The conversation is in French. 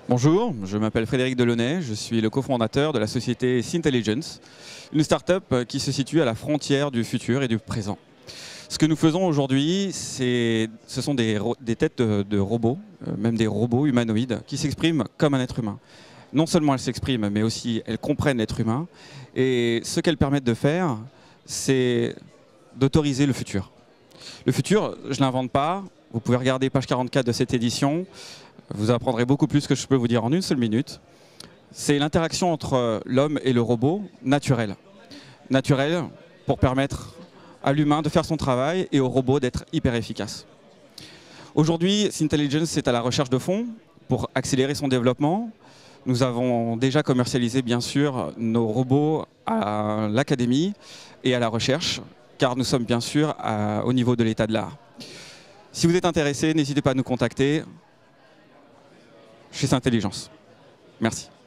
Bonjour, je m'appelle Frédéric Delaunay, je suis le cofondateur de la société Syntelligence, une start-up qui se situe à la frontière du futur et du présent. Ce que nous faisons aujourd'hui, ce sont des têtes de robots, même des robots humanoïdes, qui s'expriment comme un être humain. Non seulement elles s'expriment, mais aussi elles comprennent l'être humain. Et ce qu'elles permettent de faire, c'est d'autoriser le futur. Le futur, je ne l'invente pas. Vous pouvez regarder page 44 de cette édition. Vous apprendrez beaucoup plus que je peux vous dire en une seule minute. C'est l'interaction entre l'homme et le robot naturelle. Naturelle pour permettre à l'humain de faire son travail et au robot d'être hyper efficace. Aujourd'hui, Syntelligence est à la recherche de fonds pour accélérer son développement. Nous avons déjà commercialisé bien sûr nos robots à l'académie et à la recherche, car nous sommes bien sûr au niveau de l'état de l'art. Si vous êtes intéressé, n'hésitez pas à nous contacter chez Syntelligence. Merci.